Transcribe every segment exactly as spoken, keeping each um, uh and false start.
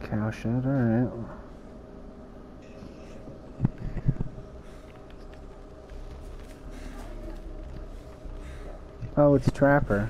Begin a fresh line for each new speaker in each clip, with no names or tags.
Cow shit, alright. Oh, it's Trapper.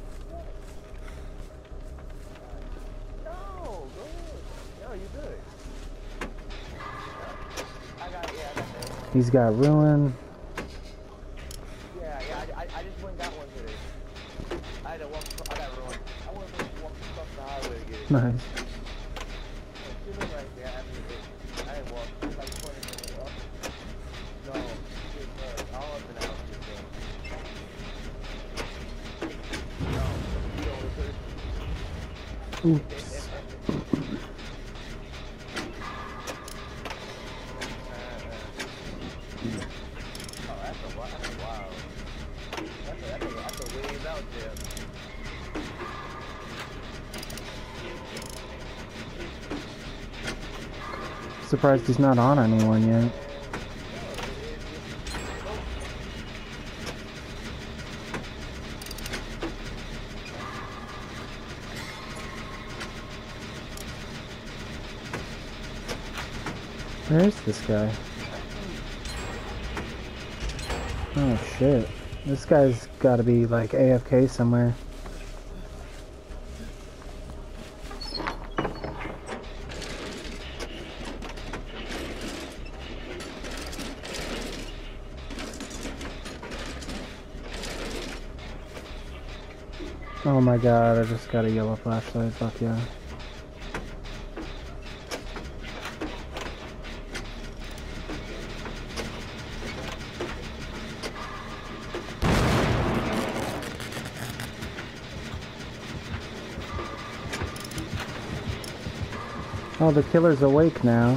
No, go ahead. No, you good. I got, yeah, I got that.
He's got Ruin.
Yeah, yeah, I, I, I just went and got one today. I had to walk, I got ruined. I went to walk across the highway to get it.
Nice.
She was right there after it. I didn't walk like twenty minutes up. No, it was all up and out. No, you don't listen.
Oops.
Oh, that's a wow. That's a wow. That's a, that's a, that's a wave out there.
Surprised he's not on anyone yet. Where is this guy? Oh shit. This guy's gotta be like A F K somewhere. Oh my god, I just got a yellow flashlight, fuck yeah. Oh, the killer's awake now.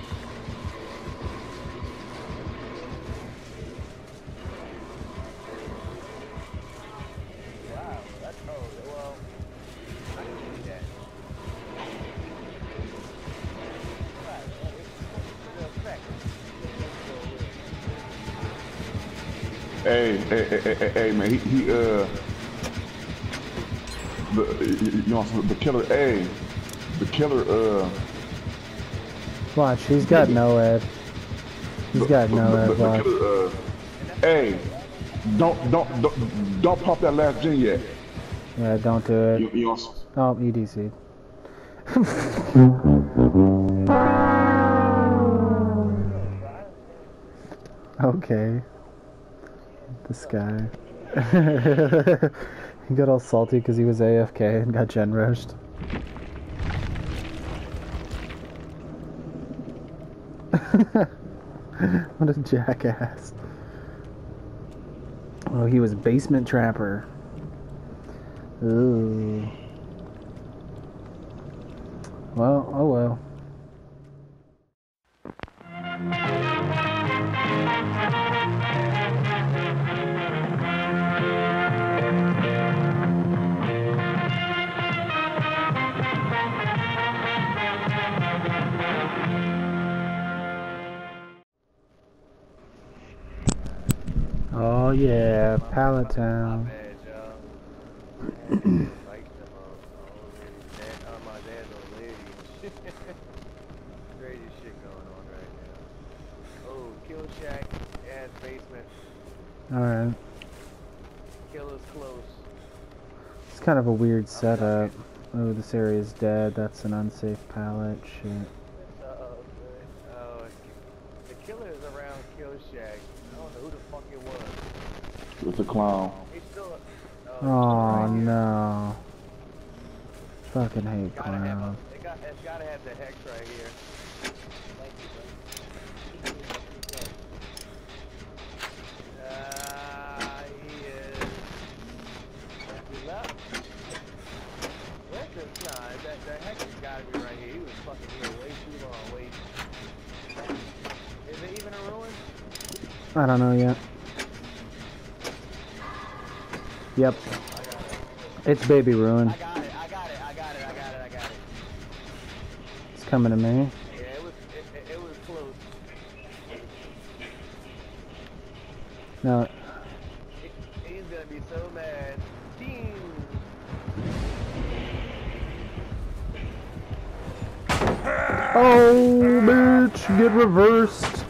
Wow, that's, oh, well, I can see that. Right, well, it's the effect.
Hey, hey, hey, hey, hey, man, he, he, uh, the, you know, the killer, hey, the killer, uh,
Watch, he's got no ed. He's
the,
got no
the,
ed,
the, the
watch.
killer, uh, hey, don't, don't, don't, don't pop that last gen yet.
Yeah, don't do it.
You, you know,
Oh, E D C. Okay. This guy. He got all salty because he was A F K and got gen rushed. What a jackass. Oh, he was Basement Trapper. Ooh. Well, oh well. Oh yeah, Pallet Town.
My bad, y'all. I had to invite them on. Oh, oh, my dad's old lady. Crazy shit going on right now. Oh, kill shack, ass basement.
Alright.
Killer's close.
It's kind of a weird setup. Oh, this area's dead. That's an unsafe pallet. Shit.
Uh oh, good. Oh, the killer is around kill shack. I don't know who the fuck it was.
it's a clown.
He's still.
Oh
Uh, right here.
no. Fucking hate
Gotta have a,
clowns.
it got, it's gotta have the hex right here. Thank you, bro. Ah, he is. He left. Where's the, nah, that, that hex has gotta be right here. He was fucking here way too long. Wait. Is it even a ruin?
I don't know yet. Yep.
I got it.
It's Baby Ruin.
I got it, I got it, I got it, I got it, I got it.
It's coming to me.
Yeah, it was, it, it, it was close.
No.
He, he's gonna be so mad. Team.
Oh, bitch, get reversed.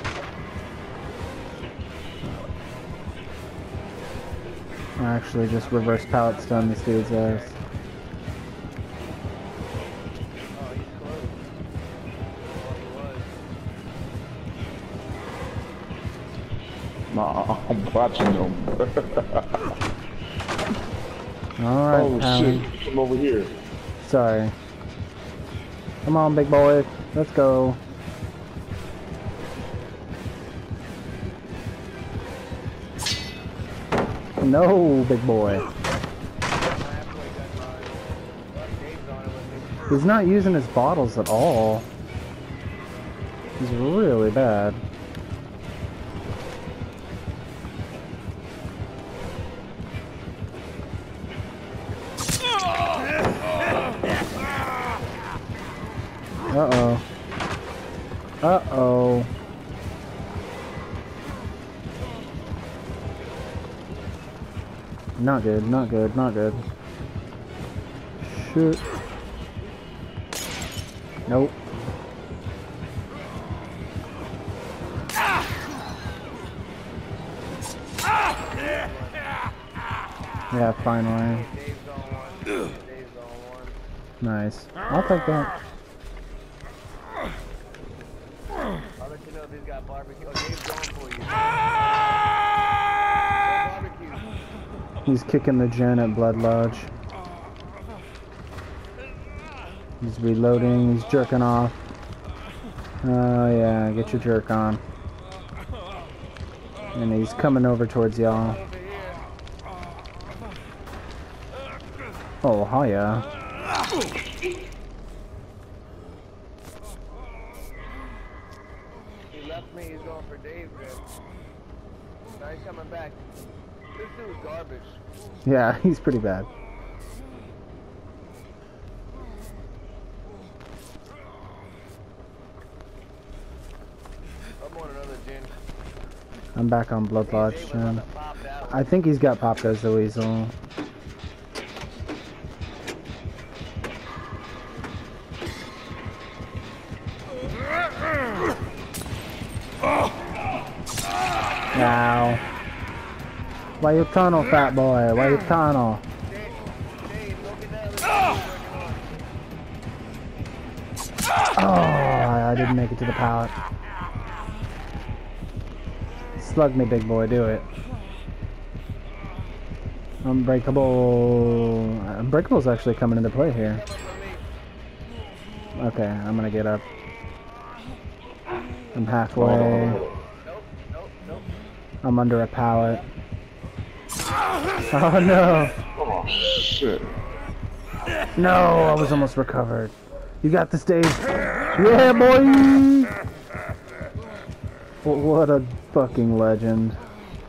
I actually just reverse pallet stun this dude's ass.
Oh, he's close. Oh, he was.
Nah, I'm watching them.
Alright,
Oh
Alan.
shit, come over here.
Sorry. Come on, big boy. Let's go. No, big boy. He's not using his bottles at all. He's really bad. Uh-oh. Uh-oh. Not good, not good, not good. Shoot. Nope. Yeah, finally.
Dave's on one. Dave's on one.
Nice. I'll take that.
I'll let you know if he's got barbecue. Oh, Dave's going for you. Barbecue.
He's kicking the gen at Blood Lodge. He's reloading, he's jerking off. Oh yeah, get your jerk on. And he's coming over towards y'all.
Over here.
Oh, hiya.
He left me. He's going for Dave then. Now he's coming back. This dude's garbage.
Yeah, he's pretty bad.
I'm on another gen.
I'm back on Blood Lodge
Dave was
gen.
about to pop that one.
I think he's got Pop Goes the Weasel. Now. Why you tunnel, fat boy? Why you tunnel?
Dave, Dave, go get that other dude.
Oh, I didn't make it to the pallet. Slug me, big boy, do it. Unbreakable. Unbreakable's actually coming into play here. Okay, I'm gonna get up. I'm halfway.
Nope, nope, nope.
I'm under a pallet. Oh no!
Oh shit.
No, I was almost recovered. You got this, Dave. Yeah, boy! Wh- What a fucking legend.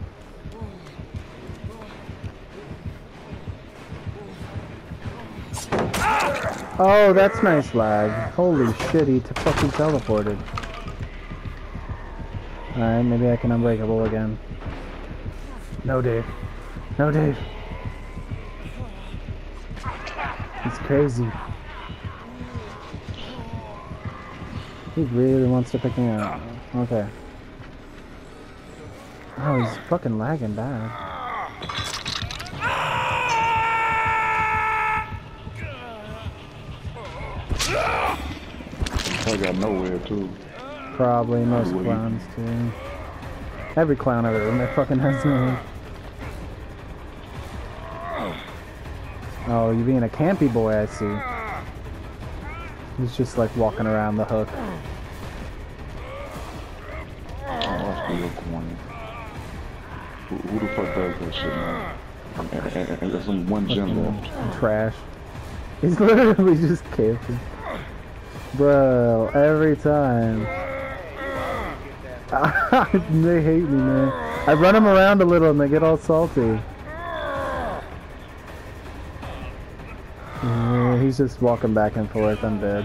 Oh, that's nice lag. Holy shit, he t fucking teleported. Alright, maybe I can unbreakable again. No, Dave. No, Dave. He's crazy. He really wants to pick me up. Okay. Oh, he's fucking lagging bad.
I got nowhere too.
Probably most
Wait.
clowns too. Every clown I've ever met fucking has no. Oh, you being a campy boy, I see. He's just like walking around the hook.
Oh, that's real corny. Who, who the fuck does that shit, man? And, and, and there's some one gen left.
Trash. He's literally just camping. Bro, every time. They hate me, man. I run them around a little and they get all salty. Yeah, he's just walking back and forth. I'm dead.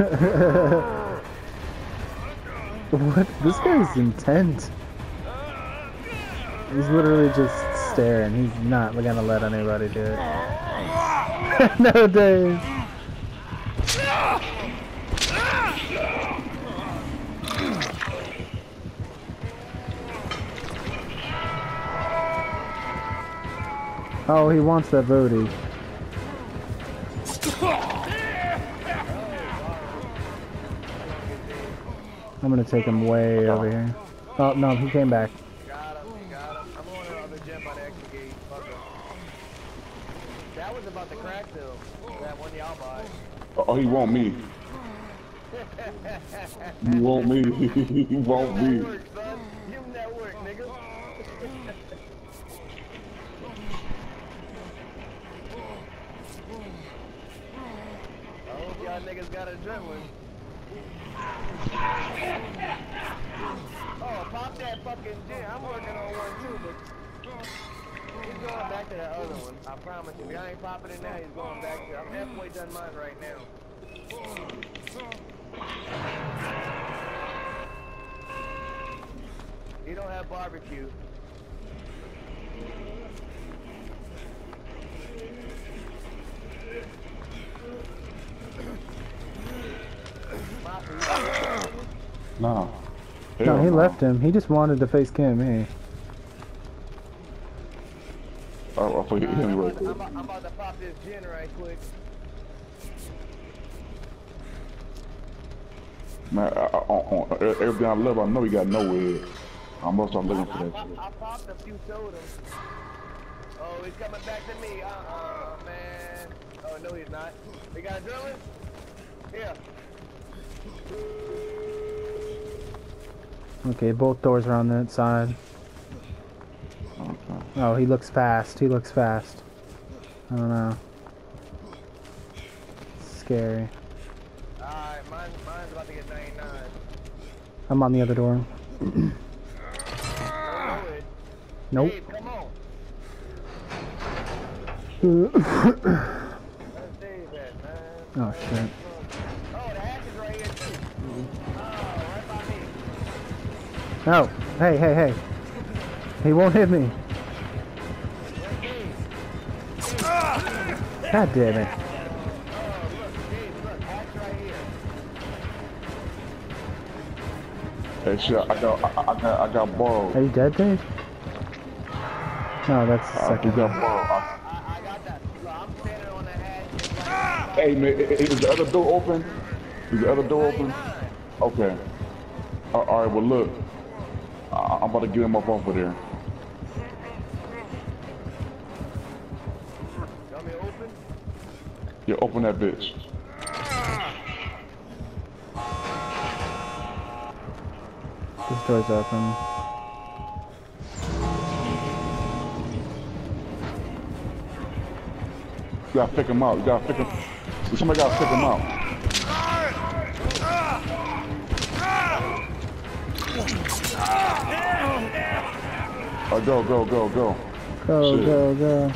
What? This guy's intent. He's literally just staring. He's not gonna let anybody do it. No, Dave. Oh, he wants that booty. I'm gonna take him way over here. Oh, no, he came back.
Got him, got him. I'm on the other gym by the exit gate. Fuck him. That was about to crack though. That one y'all buy.
Oh, he want me. You want me. He want me.
That work, son. Give him that work, nigga. I hope y'all niggas got adrenaline. Oh, pop that fucking gin. I'm working on one too, but he's going back to that other one. I promise you. If I ain't popping it now, he's going back to. I'm halfway done mine right now. He don't have barbecue.
Nah.
No,
Hell
he
no.
left him. He just wanted to face Kim. Hey.
Oh, I forget him
I'm,
right
about to,
quick.
I'm, about, I'm about to pop this gin right quick.
Man, I, I, on, on everything I love, I know he got nowhere. I'm gonna start looking for
I,
that
I,
shit.
I popped a few sodas. Oh, he's coming back to me. Uh-uh, man. Oh, no, he's not. We got adrenaline? Here.
Okay, both doors are on that side.
Okay.
Oh, he looks fast. He looks fast. I don't know. Scary.
Alright, mine, mine's about to get ninety-nine.
I'm on the other door.
Don't know it.
Nope.
Dave, come on. Let's save that, man.
Oh, shit.
Oh, the hatch is right here, too. Oh, right by me.
No. Hey, hey, hey. He won't hit me. God damn it.
Oh, look, Dave, look, hatch right here.
Hey, shit, I got, I, I got, I got borrowed.
Are you dead, Dave? No, that's the
I, we
second
got
one.
borrowed. I,
I, I got that. Look, I'm standing on the hatch.
hey, man, i- i- is the other door open? Is the other door open?
ninety-nine.
Okay. Uh, all right, well, look. I, I'm about to get him up off of there.
You want me to open?
Yeah, open that bitch.
This door's open.
You gotta pick him out. You gotta pick him. Somebody gotta pick him out. Uh, go, go, go, go.
Go,
Shit.
go, go.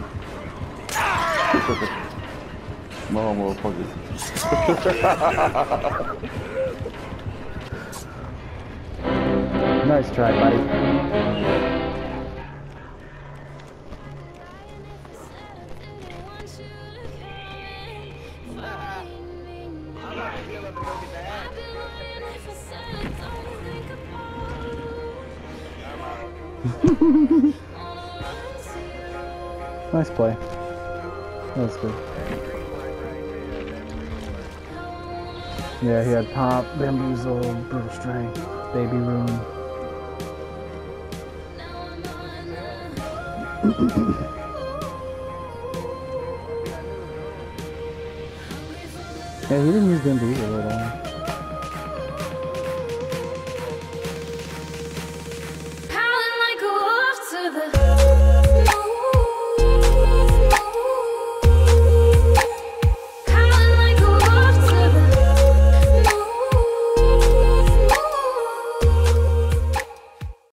No, motherfucker.
Nice try, buddy.
I'm about to heal up and go get the hatch.
Nice play. That was good. Yeah, he had Pop, Bamboozle, Brutal Strength, Baby Room. Yeah, he didn't use Bamboozle at all.